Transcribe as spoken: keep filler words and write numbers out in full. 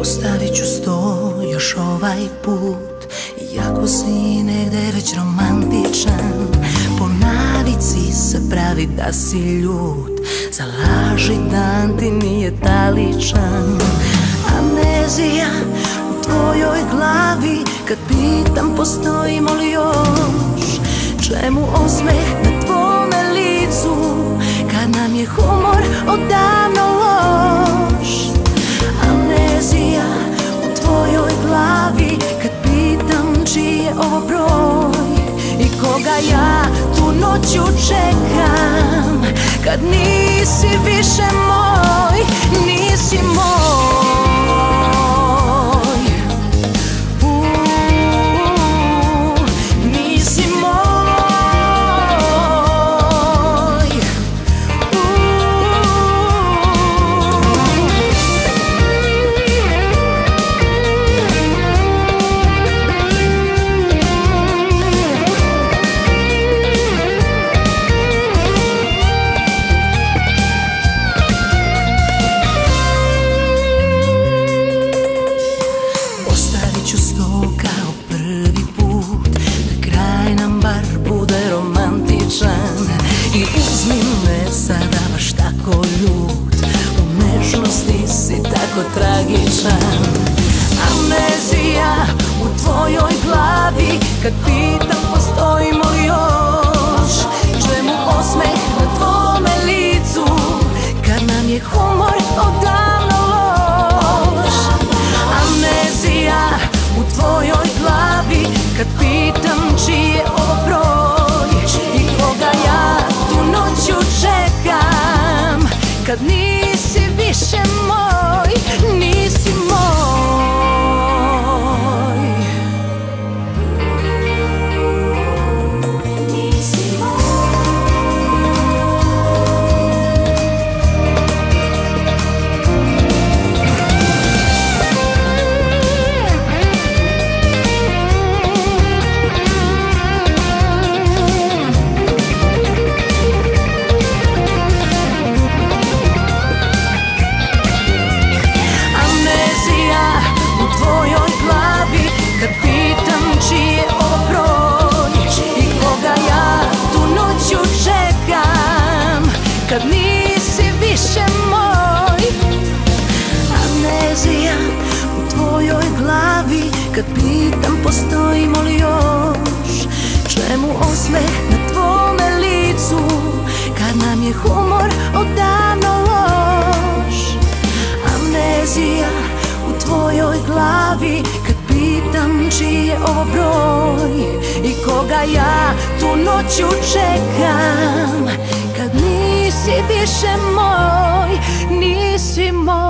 Ostavit ću sto još ovaj put, iako si negde već romantičan. Po navici se pravi da si ljut, za laži dan ti nije taličan. Amnezija u tvojoj glavi, kad pitam postojimo li još. Čemu osmeh na tvome licu, kad nam je humor odavno loš. Amnezija u tvojoj glavi, kad pitam čiji je ovo broj i koga ja tu noću čekam. Kad nisi više moj, nisi moj. I uzmi me sada baš tako ljut, u nežnosti si tako tragičan. Amnezija u tvojoj glavi, kad pitam postojimo li još. Čemu osmeh na tvome licu, kad nam je humor odavno loš. Amnezija u tvojoj glavi, kad pitam čiji je ovo broj i koga ja tu noću čekam. Kad nisi više moj, nisi moj. Nisi kad nisi više moj. Amnezija u tvojoj glavi, kad pitam postojimo li još. Čemu osmeh na tvome licu, kad nam je humor odavno loš. Amnezija u tvojoj glavi, kad pitam čiji je ovo broj i koga ja tu noću čekam. Kad nisi više moj, nisi moj.